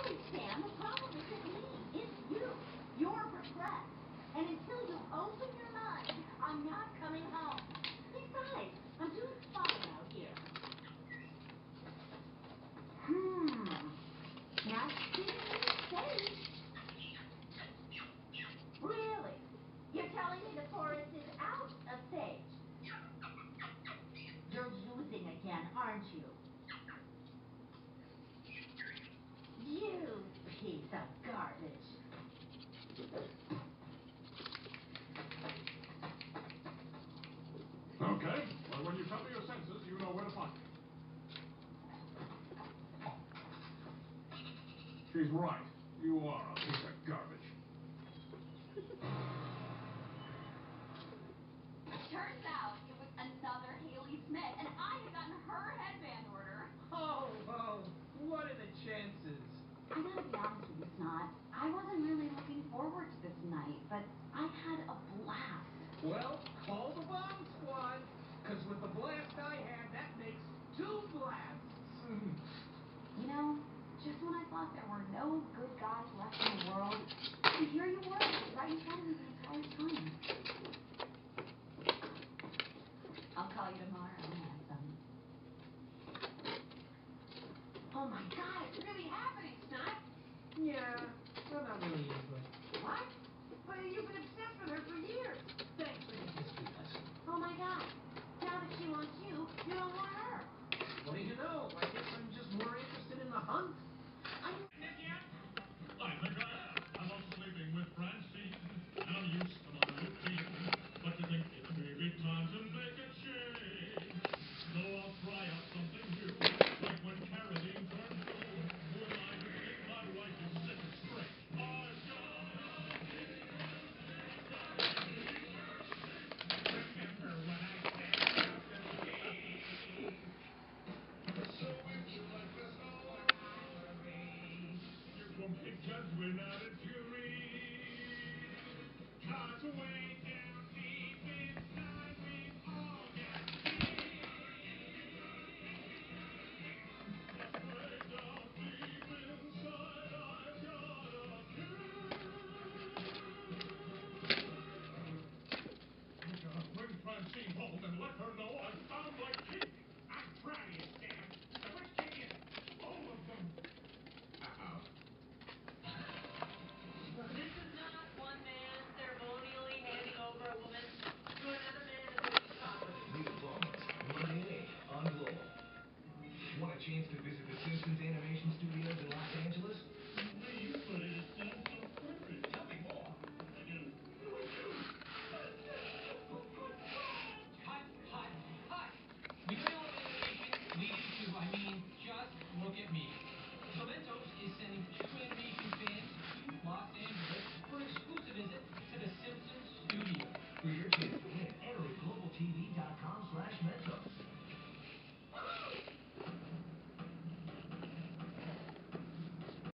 Really, Sam, the problem isn't me. It's you. You're repressed. And until you open your mind, I'm not coming home. Besides, I'm doing fine out here. Now, see you safe. Really? You're telling me the forest is out of sage? You're losing again, aren't you? You piece of garbage. Okay, well, when you come to your senses, you know where to find me. She's right. You are a piece of garbage. Turns out it was another Haley Smith, and I had gotten her headband order. Oh, what are the chances? I gotta be honest with you, Snot. I wasn't really looking forward to this night, but I had a blast. Well, call the bomb squad, because with the blast I had, that makes 2 blasts. You know, just when I thought there were no good guys left in the world, here you were, right in front of me the entire time. I'll call you tomorrow, handsome. Oh my God, it's really happening, Snot. Yeah, I'm not really into it. What? But you've been obsessed with her for years. Thanks for the history lesson. Oh my God. Now that she wants you, you don't want her. What do you know? I guess I'm just more interested in the hunt. I think I am. I love sleeping with Francine, and I'm used to my routine. But to think it may be time to make a change. So I'll try out something new, like when Caroline turned blue. Who am I to think my wife is sick and strange? I've got remember when I said about the leave. So if you like this story, you won't be judged when not a jury. Can't wait.